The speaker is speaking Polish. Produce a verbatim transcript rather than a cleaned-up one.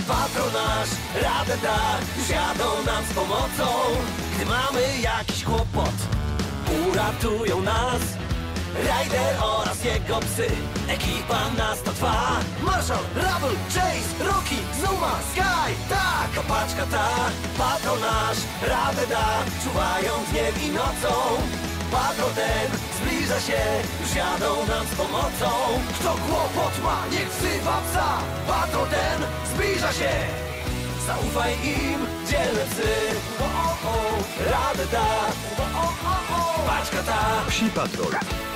Patronaż radę da, już jadą nam z pomocą. Gdy mamy jakiś kłopot, uratują nas Ryder oraz jego psy. Ekipa nas to trwa. Marshall, Rubble, Chase, Rocky, Zuma, Sky. Tak, kapaczka ta, patronaż radę da, czuwają dniem i nocą. Patrol ten zbliża się, już jadą nam z pomocą. Kto kłopot ma, niech wzywa psa. Patrol ten zbliża się, zaufaj im, dzielne psy. O, o, o, radę da, o, o, o, o. Paczka ta, Psi Patrol.